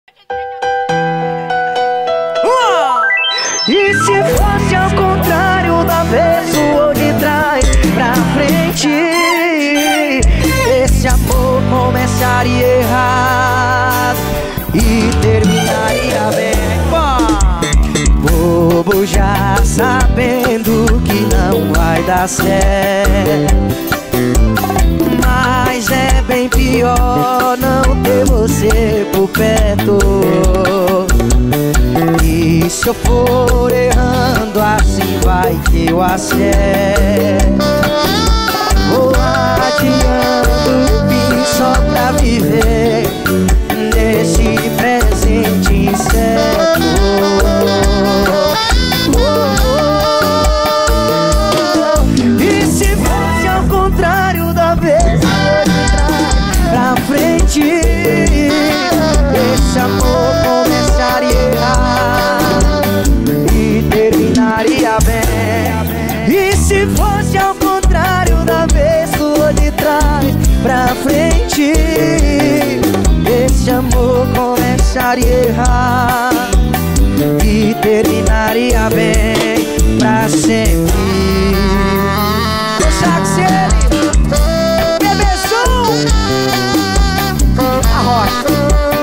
E se fosse ao contrário, da vez ou de trás pra frente, esse amor começaria errado e terminaria bem. Bobo já sabendo que não vai dar certo, mas é bem pior não ter você por perto. E se eu for errando, assim vai que eu acerto. Vou adiando vim só pra viver nesse presente incerto. E se fosse ao contrário, da vez pra frente, esse amor começaria errado e terminaria bem. E se fosse ao contrário, da vez de trás pra frente, esse amor começaria errado e terminaria bem pra sempre. A rocha.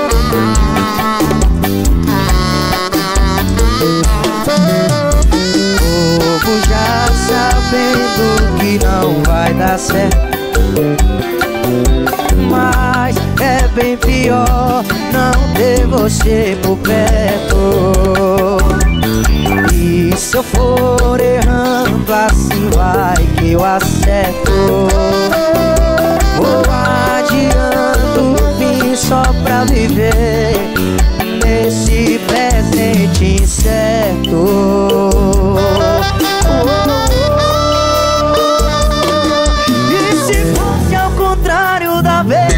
Povo já sabendo que não vai dar certo, mas é bem pior não ter você por perto. E se eu for errando, assim vai que eu acerto. Vou adiando vim só pra viver nesse presente incerto. E se fosse ao contrário, da vez,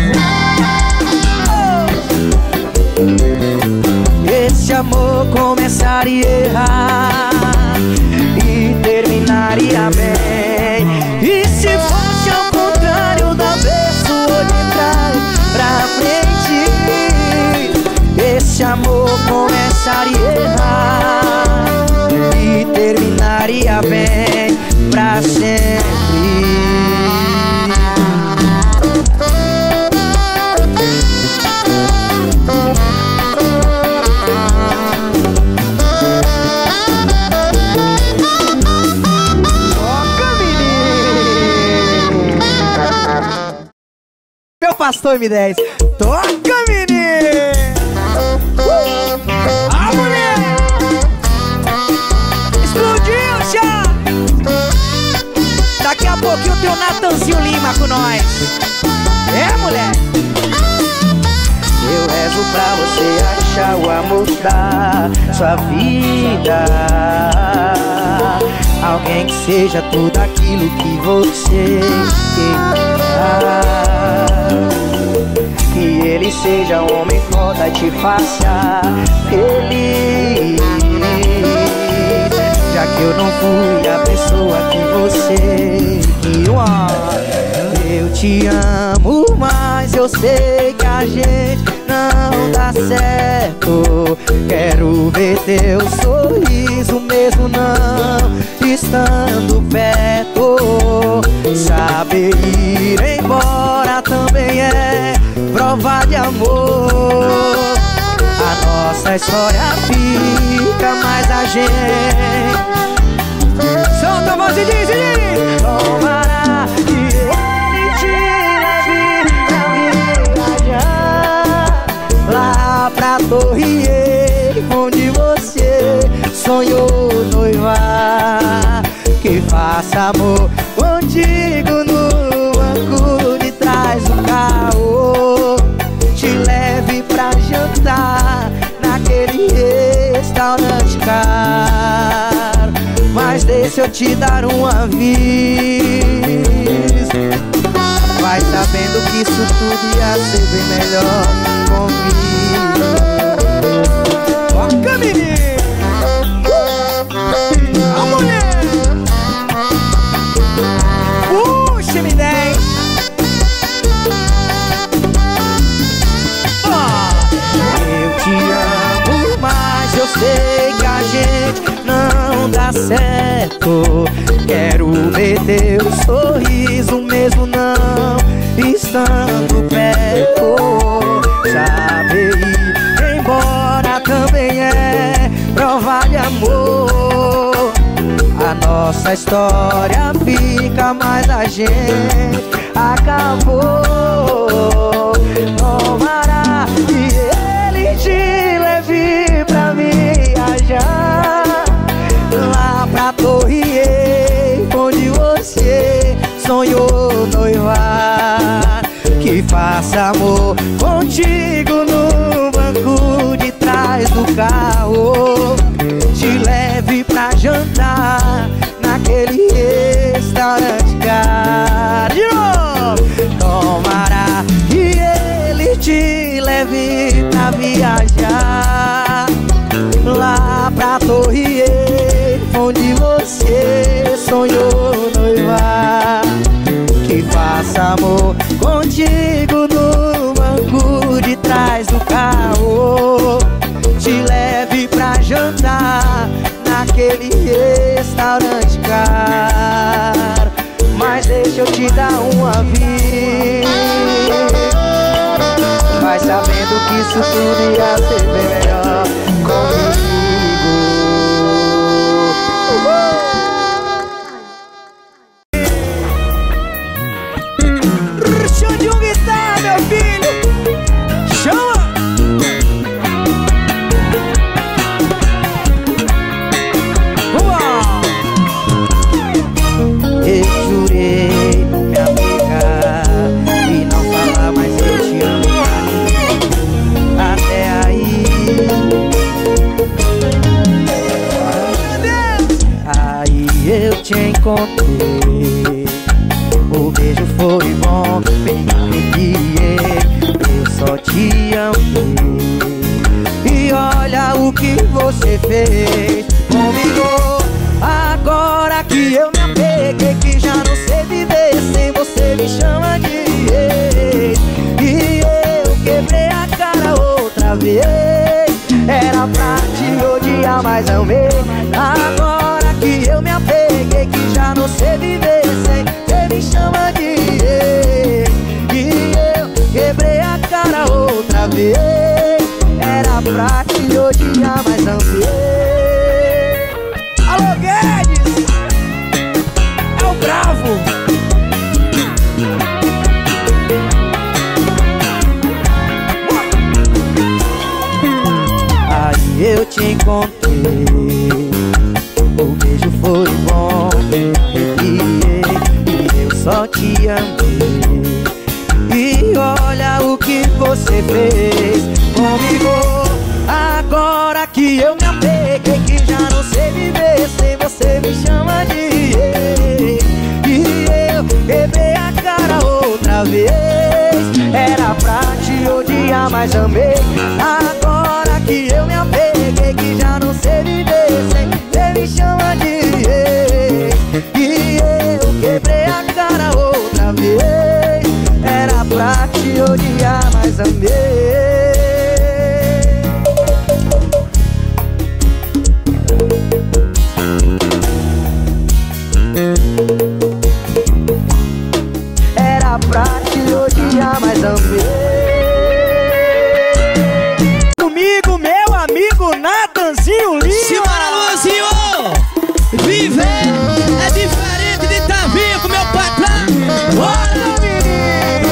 esse amor começaria errado e terminaria bem. E se fosse ao contrário, da vez ou de trás pra frente, esse amor começaria errado e terminaria bem pra sempre. Meu pastor M10, toca, menino! A mulher! Explodiu já! Daqui a pouquinho tem o Natanzinho Lima com nós. É, mulher? Eu rezo pra você achar o amor da sua vida, alguém que seja tudo aquilo que você quer. Que ele seja um homem foda e te faça feliz, já que eu não fui a pessoa que você queria. Eu te amo, mas eu sei que a gente não dá certo. Quero ver teu sorriso mesmo não estando perto. Saber ir embora também é prova de amor. A nossa história fica, mas a gente solta a voz e diz: tomará que ele te leve pra viajar lá pra Torre Eiffel, onde você sonhou noivar. Que faça amor contigo no banco de trás do carro, te leve pra jantar naquele restaurante caro. Mas deixa eu te dar um aviso, vai sabendo que isso tudo ia ser bem melhor comigo. Toca, menino! A mulher! Puxa, M10! Eu te amo, mas eu sei que a gente não dá certo. Quero ver teu sorriso mesmo não estando perto. Saber ir embora também é prova de amor. A nossa história fica, mas a gente acabou. Tomara que ele te leve pra viajar lá pra Torre Eiffel, onde você sonhou noivar. Que faça amor contigo no banco de trás do carro. Te leve pra jantar naquele restaurante caro. De novo! Tomara que ele te leve pra viajar lá pra Torre Eiffel, onde você sonhou noivar. Que faça amor contigo no banco de trás do carro. Te leve pra jantar naquele restaurante caro. Mas deixa eu te dar um aviso, vai sabendo que isso tudo ia ser bem melhor comigo. Chama de um guitarra, meu filho. Chama! Eu jurei me apegar e não falar mais eu te amo. Até aí, aí eu te encontrei. O beijo foi bom, bem arrepiei. Eu só te amei. E olha o que você fez comigo. Agora que eu me apeguei, que já não sei viver sem você, me chama de ex. E eu quebrei a cara outra vez. Era pra te odiar, mas amei. Agora que eu me apeguei, que já não sei viver sem você, me chama de ex. E eu quebrei a cara outra vez. Era pra te odiar, mas amei. Alô, Guedes! É o bravo! Aí eu te encontrei. O beijo foi bom, arrepiei. E eu só te amei. E olha o que você fez comigo. Agora que eu me apeguei, que já não sei viver sem você, me chama de ex. E eu quebrei a cara outra vez. Era pra te odiar, mas amei. Agora que eu me apeguei, que já não sei viver sem você, me chama de ex. E eu quebrei a cara outra vez. Era pra te odiar, mas amei. Era pra te odiar, mas amei. Comigo, meu amigo Natanzinho Lima. Simbora, Luanzinho! Viver é diferente de tá vivo, meu patrão. Olha, menino.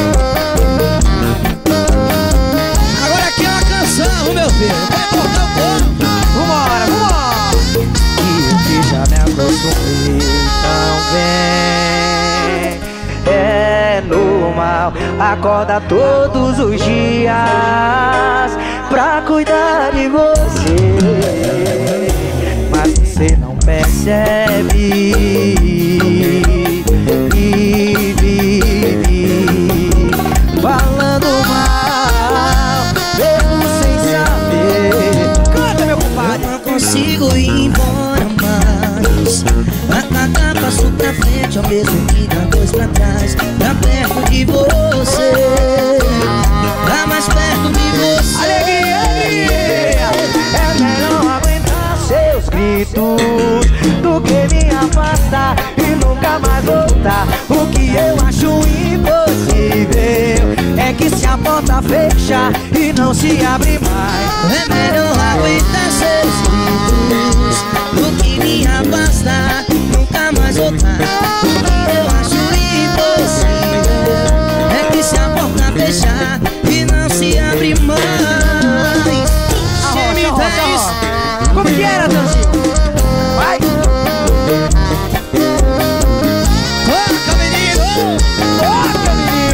Agora aqui é uma canção, meu filho. Vai cortar o corpo. Vambora, vambora. E eu que já me acostumei tão bem. É normal, acorda todos os dias pra cuidar de você, mas você não percebe e vive falando mal, mesmo sem saber. Canta, meu compadre. Não consigo ir embora mais. A cada passo pra frente ao mesmo que dá dois pra trás. Tá perto de você, tá mais perto de você. Alegria, alegria. escritos do que me afastar e nunca mais voltar. O que eu acho impossível é que se a porta fechar e não se abre mais, é melhor aguentar seus gritos do que me afastar, nunca mais voltar. O que eu acho impossível é que se a porta fechar e não se abre mais. Arrocha. Como que era, Danzinho? Vai! Toca, menino! Toca,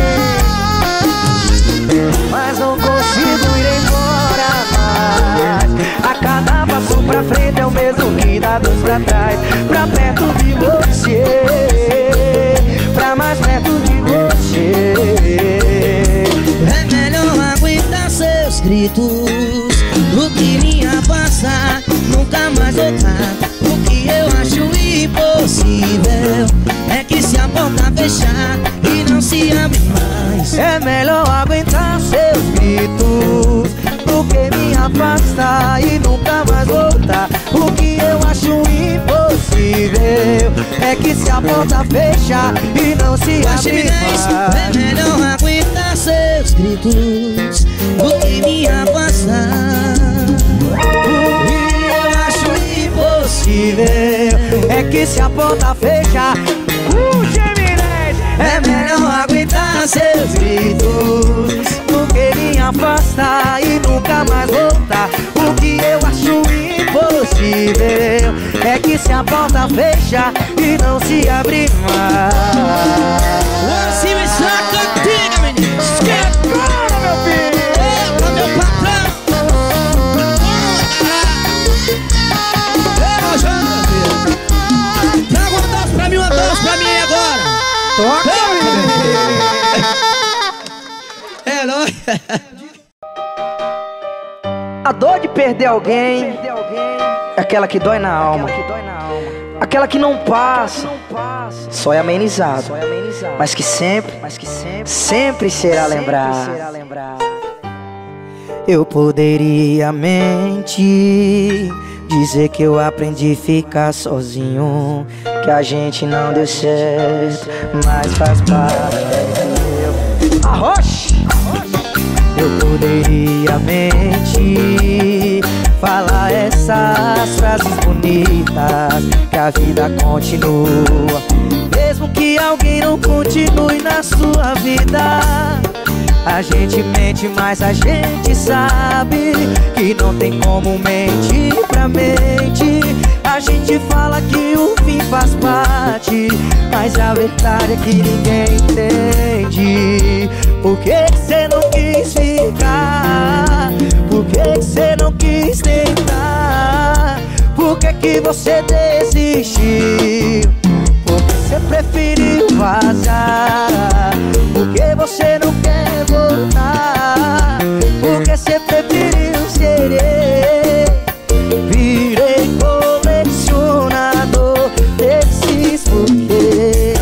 menino! Mas não consigo ir embora mais. A cada passo pra frente é o mesmo que dá dois pra trás. Pra perto de você, pra mais perto de você. É melhor aguentar seus gritos do que me afastar, nunca mais voltar. O que eu acho impossível é que se a porta fechar e não se abre mais, é melhor aguentar seus gritos do que me afastar e nunca mais voltar. O que eu acho impossível é que se a porta fechar e não se abre mais, é melhor aguentar seus gritos do que me afastar. O que eu acho impossível é que se a porta fechar, é melhor aguentar seus gritos do que me afastar e nunca mais voltar. O que eu acho impossível é que se a porta fechar e não se abre mais. Assim me saca antiga, menino. Que agora, meu filho? Eita, meu patrão. Traga uma dança pra mim, uma dança pra mim agora. Toca, é nóis. A dor de perder alguém é aquela que dói na alma, aquela que não passa, só é amenizado, mas que sempre será lembrado. Eu poderia mentir, dizer que eu aprendi a ficar sozinho, que a gente não deu certo, mas faz parte. Arrocha! Eu poderia mentir, falar essas frases bonitas, que a vida continua, mesmo que alguém não continue na sua vida. A gente mente, mas a gente sabe que não tem como mentir pra mente. A gente fala que o fim faz parte, mas a verdade é que ninguém entende. Por que você não quis ficar? Por que você não quis tentar? Por que você desistiu? Por que você preferiu vazar? Por que você não quer voltar? Por que você preferiu ser eu? Virei colecionador desses porquês.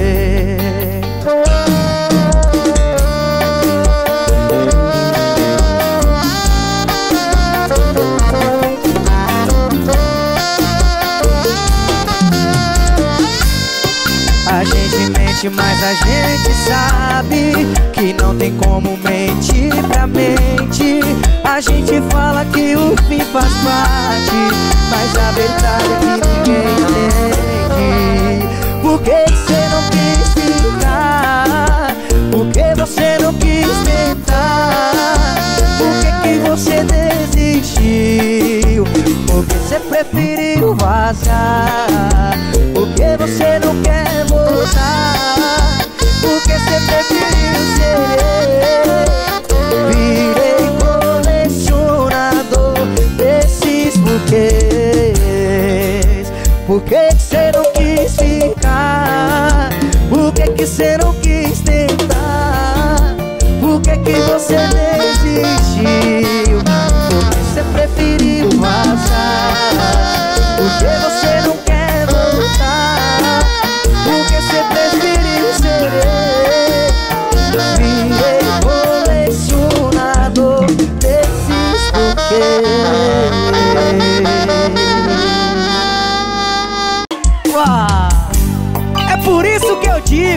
A gente mente, mas a gente sabe que não tem como mentir pra mente. A gente fala que o fim faz parte, mas a verdade é que ninguém entende. Por que você não quis ficar? Por que você não quis tentar? Por que você desistiu? Por que você preferiu vazar? Por que você não quer voltar? Por que você preferiu ser eu? Virei colecionador desses buquês. Por que você não quis ficar? Por que você não quis tentar? Por que você desistiu? Por que você preferiu vazar? Por que você não quer voltar? Por que você preferiu ser eu? Virei colecionador desses porquês.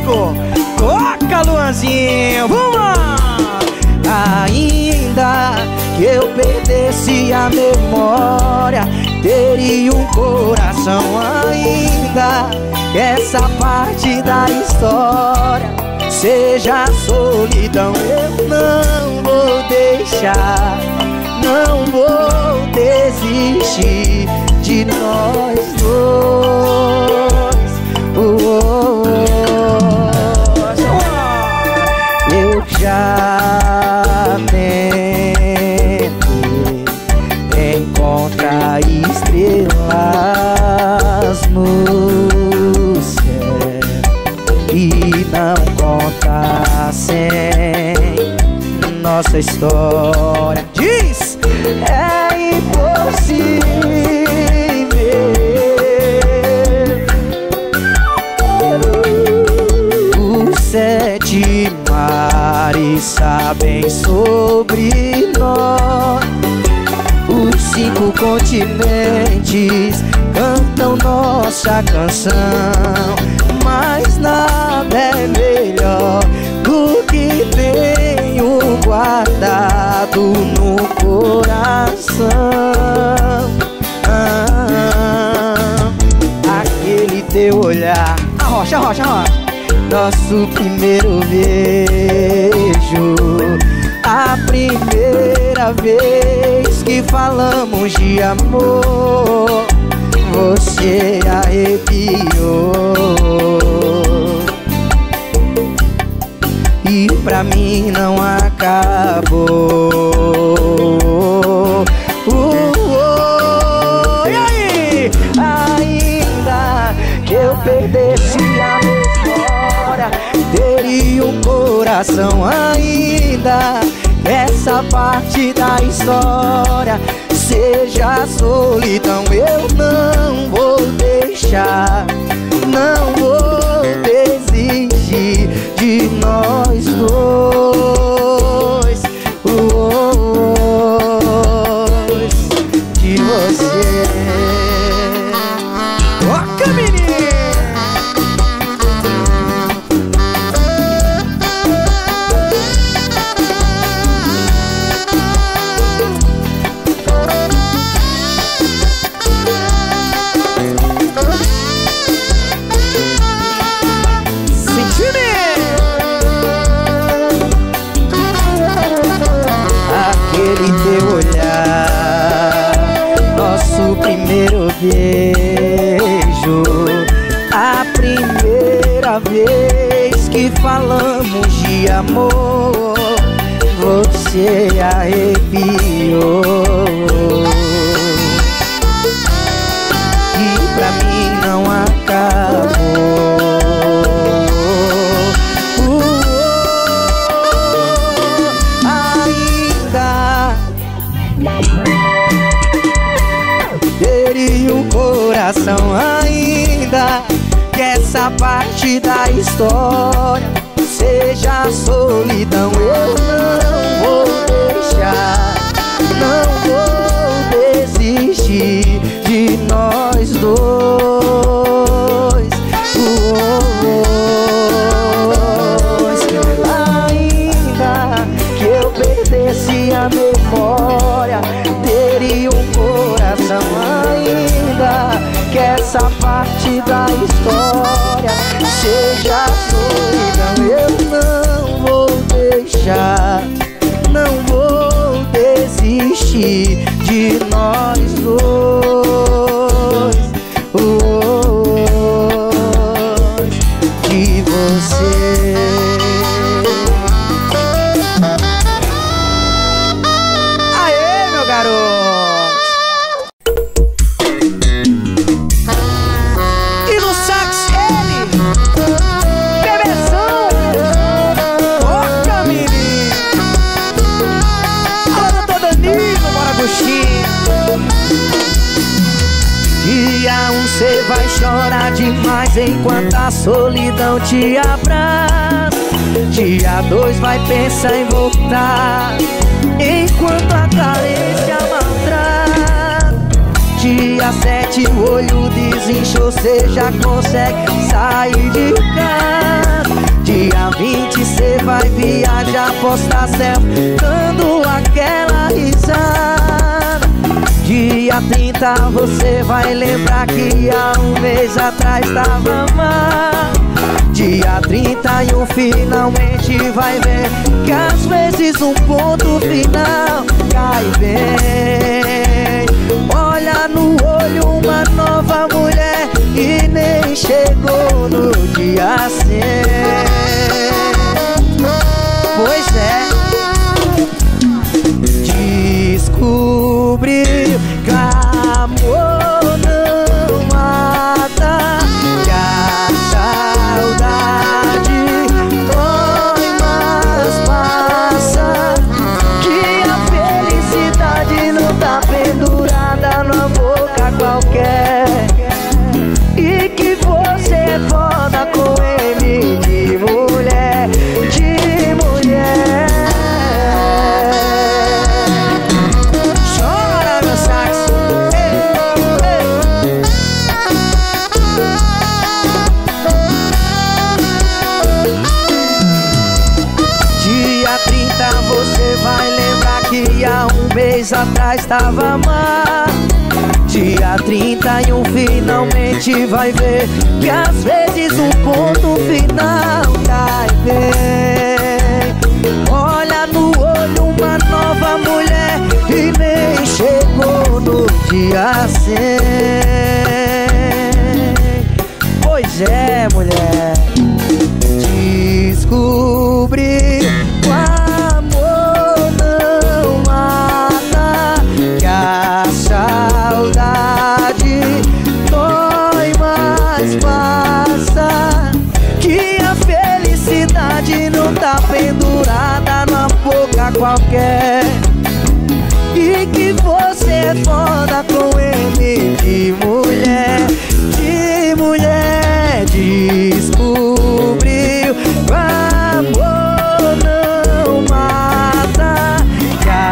comigo. Toca, Luanzinho, vamos lá. Ainda que eu perdesse a memória, teria um coração ainda. Que essa parte da história seja solidão, eu não vou deixar, não vou desistir de nós dois. Eu já tentei encontrar estrelas no céu e não contar sem nossa história. Diz! É impossível. Os 7 mares sabem sobre nós. Os 5 continentes cantam nossa canção. Mas nada é melhor do que tenho guardado no coração. Aquele teu olhar, arrocha, arrocha, arrocha. Nosso primeiro beijo, a primeira vez que falamos de amor, você arrepiou. E pra mim não acabou. E aí? Ainda que eu perdesse a memória, teria um coração ainda. Essa parte da história seja solidão, eu não vou deixar, não vou desistir de nós dois, de você. Toca, menino! Primeiro beijo, a primeira vez que falamos de amor, você arrepiou. E pra mim não acabou. Teria um coração ainda. Que essa parte da história seja solidão, eu não vou deixar, não vou desistir de nós dois. Ainda que eu perdesse a memória, teria um coração ainda. Que essa parte da história seja solidão, eu não vou deixar, não vou desistir de nós dois, de você. Aê, meu garoto! Dia 1 cê vai chorar demais enquanto a solidão te abraça. Dia 2 vai pensar em voltar enquanto a carência maltrata. Dia 7 o olho desinchou, cê já consegue sair de casa. Dia 20 cê vai viajar, postar selfie, dando aquela risada. Dia 30 você vai lembrar que há um mês atrás tava mal. Dia 31 finalmente vai ver que às vezes um ponto final cai bem. Olha no olho uma nova mulher e nem chegou no dia 100. Pois é, descobriu que amor não mata, que a saudade dói, mas passa, que a felicidade não tá pendurada numa boca qualquer, e que você é foda com M de mulher, de mulher. Chora meu saxo, ei, ei. Dia 30 você vai lembrar que há um mês atrás tava mal. Dia 31 finalmente vai ver que às vezes um ponto final cai bem. Olha no olho uma nova mulher e nem chegou no dia 100. Pois é, mulher, descobri que o amor não mata, que a saudade dói, mas passa, que a felicidade não tá pendurada numa boca qualquer, e que você é foda com M de mulher, de mulher. Descobriu que o amor não mata, que a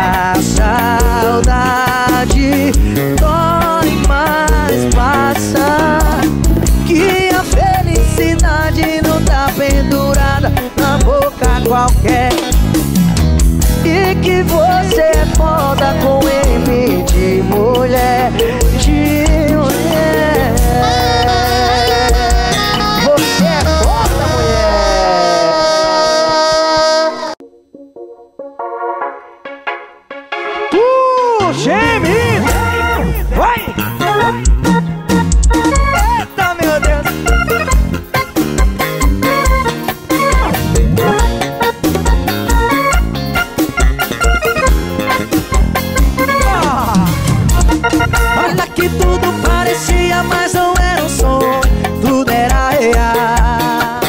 saudade dói, mas passa, que a felicidade não tá pendurada na boca qualquer, e que você é foda com M de mulher, de mulher. Você é foda, mulher. Geme! Vai! Eita, meu Deus! Olha que tudo parecia, mas não era um sonho, tudo era real.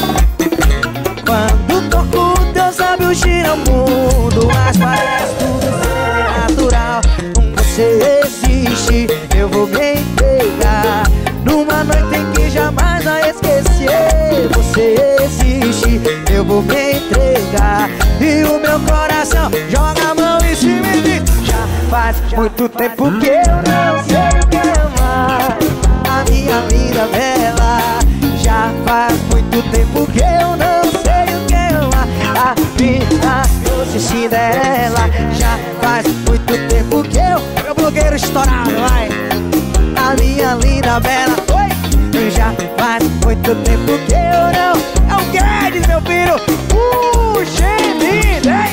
Quando toco teus lábios gira o mundo, mas parece tudo sobrenatural. Você existe, eu vou me entregar numa noite em que jamais vai esquecer. Você existe, eu vou me entregar, e o meu coração joga a mão em cima e diz: já faz muito tempo que eu não sei o que amar, a minha linda bela. Já faz muito tempo que eu não sei o que amar, a minha doce Cinderela. Já faz muito tempo que eu... Meu blogueiro estourado, vai! A minha linda bela. Oi! Já faz muito tempo que eu não... É o Guedes, meu filho! Gemido, hein?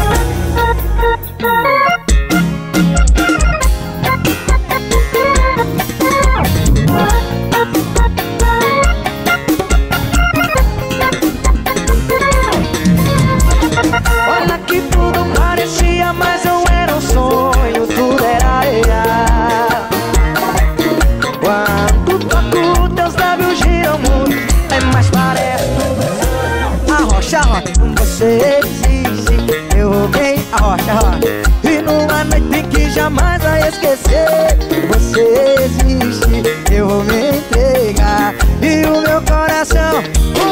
Olha que tudo parecia, mas não era um sonho, tudo era real. Quando toco teus lábios giram muito, é mais parece tudo. A rocha, você existe, eu vou bem. A rocha, e numa noite em que jamais vai esquecer. Você existe, eu vou me entregar, e o meu coração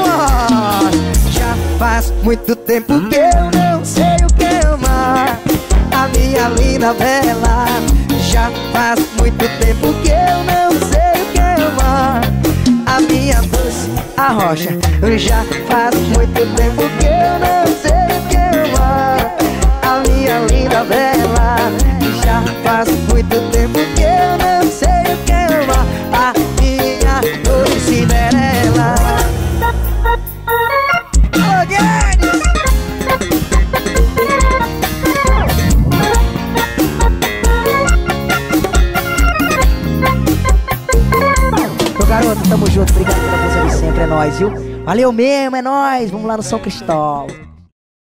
já faz muito tempo que eu não sei o que amar, a minha linda bela. Já faz muito tempo que eu não sei o que amar, a minha doce, a rocha. Rocha. Já faz muito tempo que eu não sei o que amar a minha linda bela. Já faz muito tempo que eu não sei o que amar a minha doce Cinderela. Alô, Guedes! Ô garoto, tamo junto, obrigado pela presença de sempre, é nóis, viu? Valeu mesmo, é nóis, vamos lá no São Cristóvão.